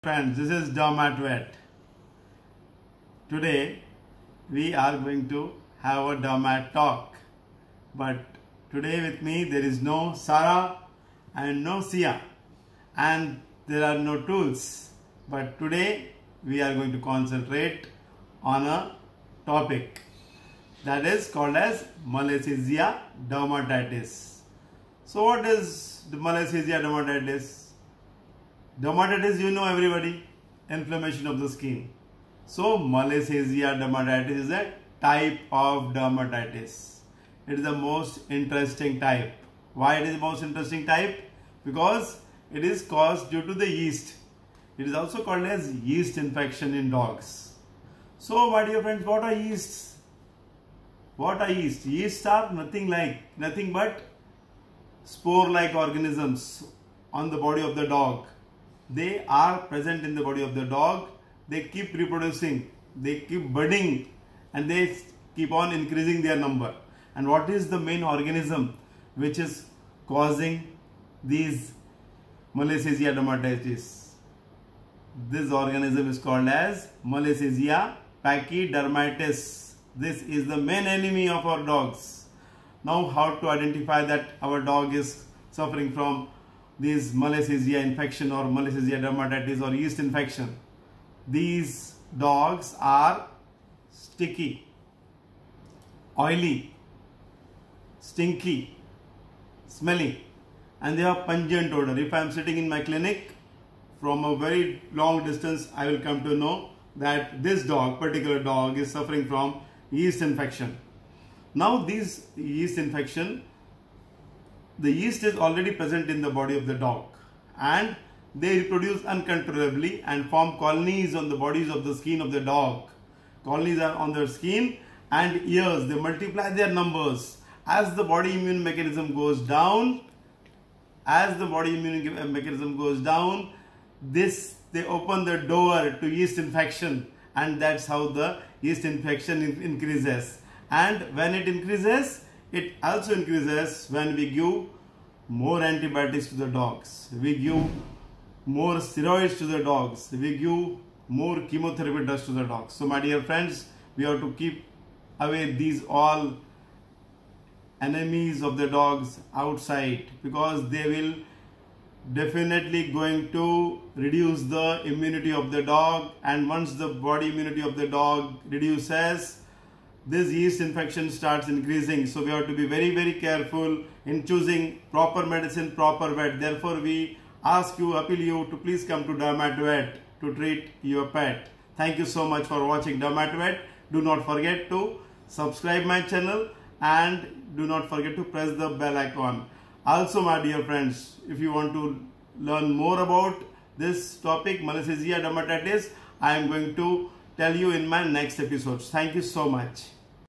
Friends, this is Dermatvet. Today we are going to have a Dermat talk. But today with me there is no Sarah and no Sia, and there are no tools. But today we are going to concentrate on a topic that is called as Malassezia dermatitis. So what is the Malassezia dermatitis? Dermatitis, you know everybody, inflammation of the skin. So Malassezia dermatitis is a type of dermatitis. It is the most interesting type. Why it is the most interesting type? Because it is caused due to the yeast. It is also called as yeast infection in dogs. So my dear friends, what are yeasts? What are yeasts? Yeasts are nothing but spore-like organisms on the body of the dog. They are present in the body of the dog. They keep reproducing, they keep budding, and they keep on increasing their number. And what is the main organism which is causing these Malassezia dermatitis? This organism is called as Malassezia pachydermatis. This is the main enemy of our dogs. Now, how to identify that our dog is suffering from these Malassezia infection or Malassezia dermatitis or yeast infection? These dogs are sticky, oily, stinky, smelly, and they have pungent odor. If I am sitting in my clinic, from a very long distance I will come to know that this dog, particular dog, is suffering from yeast infection. Now this yeast infection, the yeast is already present in the body of the dog, and they reproduce uncontrollably and form colonies on the bodies of the skin of the dog. Colonies are on their skin and ears. They multiply their numbers. As the body immune mechanism goes down, they open the door to yeast infection, and that's how the yeast infection increases. And when it increases, it also increases when we give more antibiotics to the dogs, we give more steroids to the dogs, we give more chemotherapy drugs to the dogs. So my dear friends, we have to keep away these all enemies of the dogs outside, because they will definitely going to reduce the immunity of the dog, and once the body immunity of the dog reduces, this yeast infection starts increasing. So we have to be very, very careful in choosing proper medicine, proper vet. Therefore, we ask you, appeal you to please come to Dermatvet to treat your pet. Thank you so much for watching Dermatvet. Do not forget to subscribe my channel and do not forget to press the bell icon. Also, my dear friends, if you want to learn more about this topic, Malassezia dermatitis, I am going to tell you in my next episodes. Thank you so much.